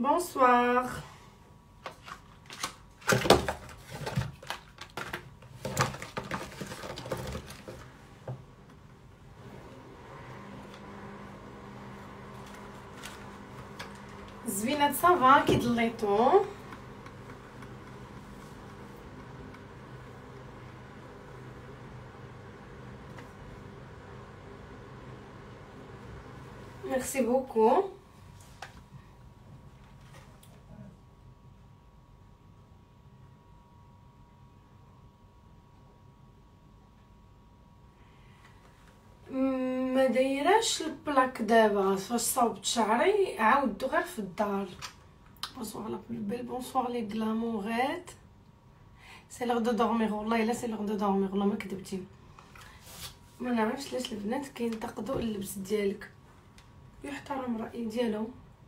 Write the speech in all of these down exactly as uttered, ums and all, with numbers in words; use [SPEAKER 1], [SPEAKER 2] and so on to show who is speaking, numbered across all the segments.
[SPEAKER 1] بونسوار. زوينات صافا كي ضليتو. ميرسي بوكو. ما دايراش البلاك دابا فاش صوبت شعري، عاودتو غير في الدار. بونسوار لا بلو بيل، بونسوار لي غلامورات. سي لوغ دو دورمير، والله الا سي لوغ دو دورمير، والله ما كذبتي. ما نعرفش علاش البنات كينتقدوا اللبس ديالك، يحترم الراي ديالهم.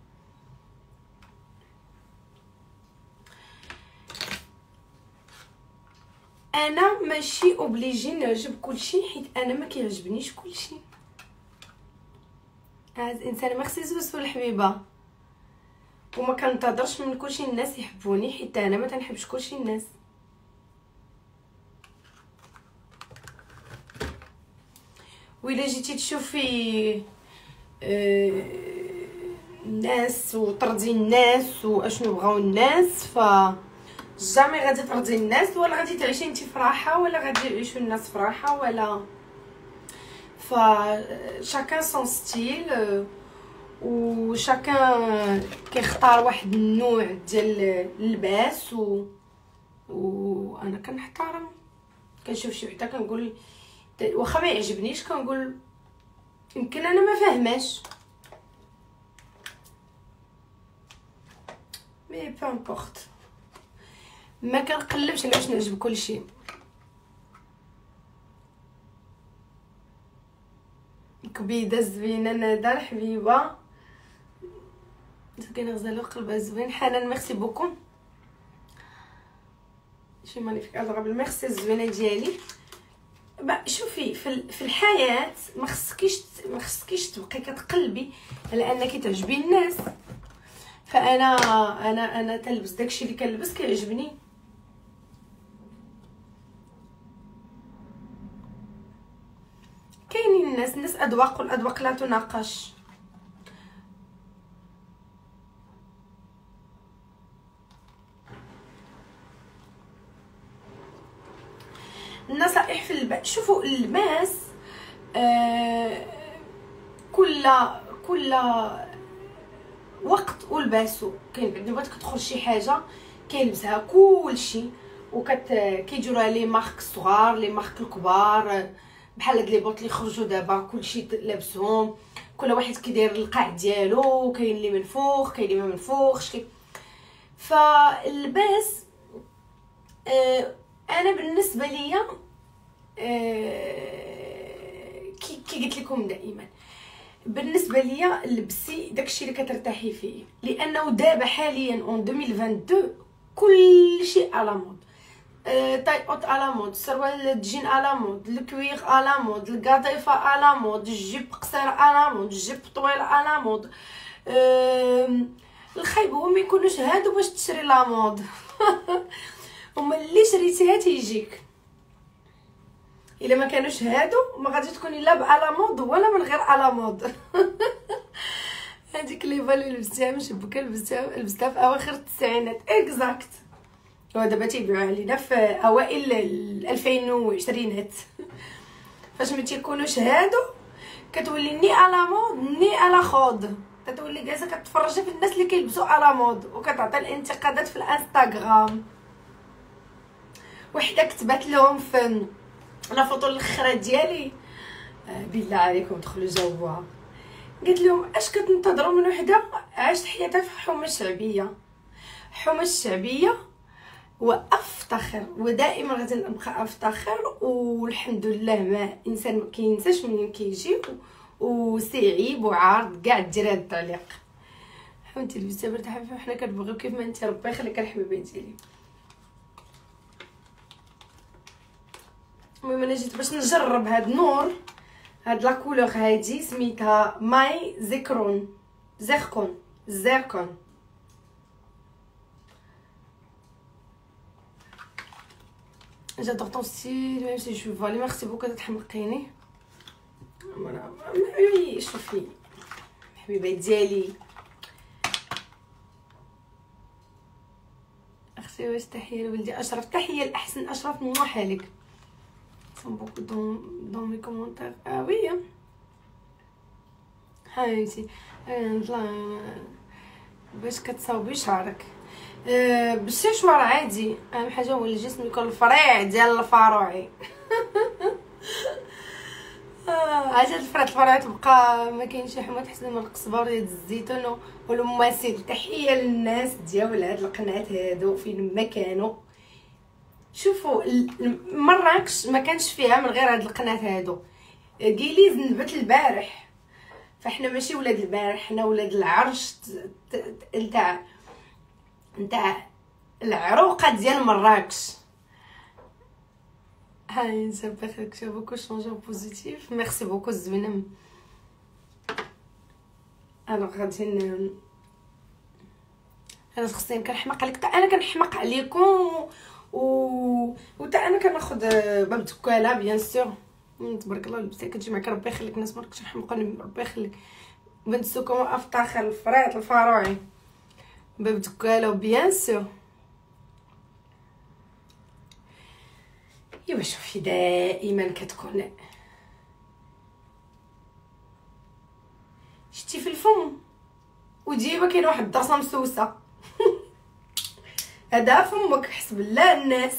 [SPEAKER 1] انا ماشي اوبليجي نعجب كلشي، حيت انا ما كيعجبنيش كلشي. هاد انسان ميرسي زوز الحبيبه، وما كنتظرش من كلشي الناس يحبوني، حيت انا ما تنحبش كلشي الناس. وإلا جيتي تشوفي الناس وطردي الناس واشنو بغاو الناس، ف جامي غادي ترضي الناس، ولا غادي تعيشي انت فرحه، ولا غادي يعيشوا الناس فرحه، ولا ف شاكان سون ستيل، و شاكان كيختار واحد النوع ديال اللباس، و وانا كنحترم. كنشوف شي وحده كنقول واخا ما يعجبنيش، كنقول يمكن انا ما فاهماش، مي بو امبورط، ما كنقلبش على واش نعجب كلشي. كبيده زوينه ندى الحبيبه، كاين غزاله قلبها زوين. حنان ميرسي بوكو، شي مانيفيك ادرابل، ميرسي الزوينه ديالي. شوفي في في الحياه ما خصكيش ما خصكيش تبقي كتقلبي على انك تعجبي الناس. فانا انا انا تلبس داكشي اللي كنلبس كيعجبني. كاينين الناس الناس اذواق، والاذواق لا تناقش. النصائح في اللباس، شوفوا اللباس آه كل كل وقت ولباسو. كاين بعد بغات كتدخل شي حاجه كيلبسها كلشي، وكت كيديروها لي مارك صغار لي مارك الكبار، بحال هاد لي بوط اللي خرجوا دابا كلشي لابسهم، كل واحد كيدير القاع ديالو، كاين اللي منفوخ كاين اللي ما منفوخش كي. فاللباس آه انا بالنسبه ليا آه كي كي قلت لكم دائما، بالنسبه ليا لبسي داكشي اللي كترتاحي فيه، لانه دابا حاليا اون ألفين واثنين وعشرين كلشي على مود. أه تاي اوت على مود، السروال الجين على مود، الكوير على مود، القاطيفه على مود، الجيب قصير على مود، الجيب طويل على مود. أه الخايب هو ما يكونوش هادو باش تشري لا مود. هما اللي شريتيها تيجيك، الا ما كانوش هادو ما غادي تكوني لا على مود ولا من غير على مود. هذيك لي فالي لبستيها مشبكه، لبستيها لبستها في اواخر التسعينات اكزاكت، ودابا تيبيعوها علينا في اوائل ألفين وعشرين. فاش ما تيكونوش هادو كتولي ني على مود ني على خود، كتولي جالسه كتفرجي في الناس اللي كيلبسوا على مود، وكتعطي الانتقادات في الانستغرام. وحده كتبات لهم في لا فوطو الاخرى ديالي، بالله عليكم دخلوا جاوبوها، قلت لهم اش كتنتظروا من وحده عاشت حياتها في حومه الشعبيه؟ حومه الشعبيه وافتخر، ودائما غادي نبقى افتخر، والحمد لله ما انسان ما كينساش منين كيجي، وسعيب وعارض كاع دير هاد التعليق. حمدتي لبستي مرتاحه فيه، وحنا كنبغيو كيف ما انت، ربي يخليك الحبيبه ديالي. المهم انا جيت باش نجرب هاد النور، هاد لا كولور هادي سميتها ماي زيكرون زيركون زيركون جادور طون ستيل ميم سي جو فالي. ميرسي بوكو تحمقيني. انا شوفي حبيبه ديالي اختي، واش تحيه لولدي اشرف؟ تحيه الاحسن اشرف من حالك. سون بوكو دون دون مي كومونتير. اه وي حبيبتي باش كتصاوبي شعرك أه باش شوار عادي. اهم حاجه هو الجسم يكون الفريع ديال الفاروعي. عاد هاد الفرات الفرع تبقى ما كاينش شي حمى تحسن من القزبر ديال الزيتون والمماثل. تحيه للناس ديال هاد القناه هادو فين ما كانوا. شوفوا مراكش ما كانش فيها من غير هاد القناه هادو. كيليز نبت البارح، فاحنا ماشي ولاد البارح، حنا ولاد العرش نتاع نتاع العروقه ديال مراكش. هاي جابك كتب بوكو شونجون بوزيتيف. ميرسي بوكو زوينه. انا غادي ن انا شخصيا كنحماق عليك، انا كنحماق عليكم و وتا انا كناخذ باب دكاله بيان سور. تبارك الله لبسه كتجي معك ربي يخليك. الناس مالك تحمقوني ربي يخليك. بنت سوكم افتخر الفريط الفاروعي باب دكاله بيان سور. ايوا شوفي دائما كتكون شتي في الفم وديما كاين واحد الدرسه مسوسه. هذا فمك حسب الله الناس.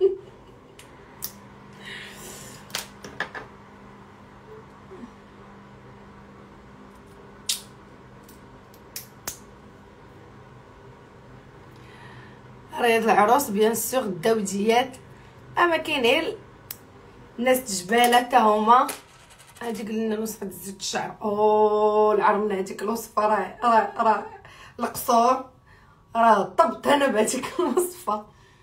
[SPEAKER 1] رياض العروس بيان سور الدوديات. اما كاين غير الناس جباله حتى هما. هذيك لنا الوصفه زيت الشعر. او العرمله هذيك الوصفه راه راه راه القصور راه طبت انا بهذيك الوصفه.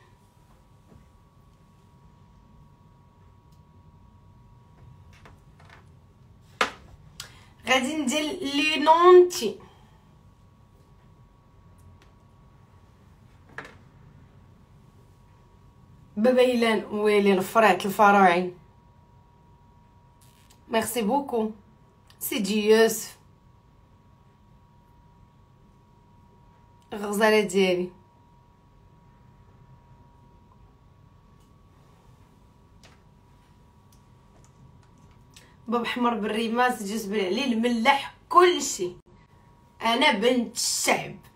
[SPEAKER 1] غادي ندير لي نونتي. بابيلان ويلي الفرات الفراعي. ميرسي بوكو سيدي يوسف. الغزاله ديالي باب حمر بالريماس جزبل عليه الملاح كلشي. انا بنت الشعب.